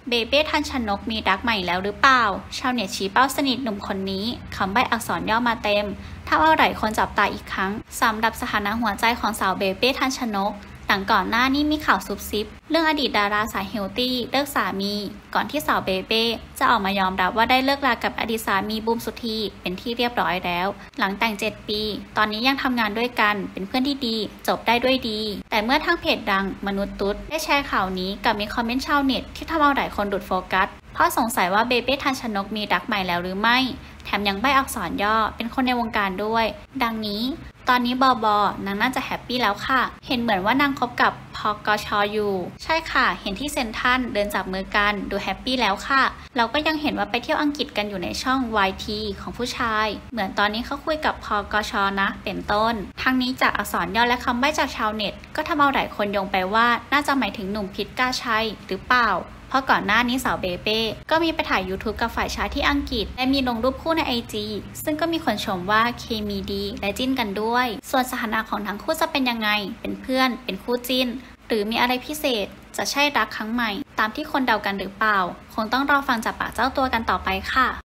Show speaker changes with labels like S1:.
S1: เบเบ้ทันชนกมีรักใหม่แล้วหรือเปล่าชาวเน็ตชี้เป้าสนิทหนุ่มคนนี้คำใบ้อักษรย่อมาเต็มทำเอาหลายคนจับตาอีกครั้งสำหรับสถานะหัวใจของสาวเบเบ้ทันชนกหลังก่อนหน้านี้มีข่าวซุบซิบเรื่องอดีตดาราสายเฮลตี้เลิกสามีก่อนที่สาวเบเบ้จะออกมายอมรับว่าได้เลิกรากับอดีตสามีบูมสุธีเป็นที่เรียบร้อยแล้วหลังแต่ง7 ปีตอนนี้ยังทำงานด้วยกันเป็นเพื่อนที่ดีจบได้ด้วยดีแต่เมื่อทางเพจดังมนุษย์ตุ๊ดได้แชร์ข่าวนี้กับมีคอมเมนต์ชาวเน็ตที่ทำเอาหลายคนหลุดโฟกัสเพราะสงสัยว่าเบเบ้ทันชนกมีรักใหม่แล้วหรือไม่แถมยังใบ้อักษรย่อเป็นคนในวงการด้วยดังนี้ตอนนี้นางน่าจะแฮปปี้แล้วค่ะเห็นเหมือนว่านางคบกับพกช.อยู่ใช่ค่ะเห็นที่เซ็นทรัลเดินจับมือกันดูแฮปปี้แล้วค่ะเราก็ยังเห็นว่าไปเที่ยวอังกฤษกันอยู่ในช่อง YT ของผู้ชายเหมือนตอนนี้เขาคุยกับพกช.นะเป็นต้นทั้งนี้จากอักษรย่อและคำใบ้จากชาวเน็ตก็ทำเอาหลายคนโยงไปว่าน่าจะหมายถึงหนุ่มพิษกาชัยหรือเปล่าเพราะก่อนหน้านี้สาวเบเบ้ก็มีไปถ่าย YouTube กับฝ่ายชายที่อังกฤษและมีลงรูปคู่ใน IG ซึ่งก็มีคนชมว่าเคมีดีและจิ้นกันด้วยส่วนสถานะของทั้งคู่จะเป็นยังไงเป็นเพื่อนเป็นคู่จิ้นหรือมีอะไรพิเศษจะใช่รักครั้งใหม่ตามที่คนเดากันหรือเปล่าคงต้องรอฟังจากปากเจ้าตัวกันต่อไปค่ะ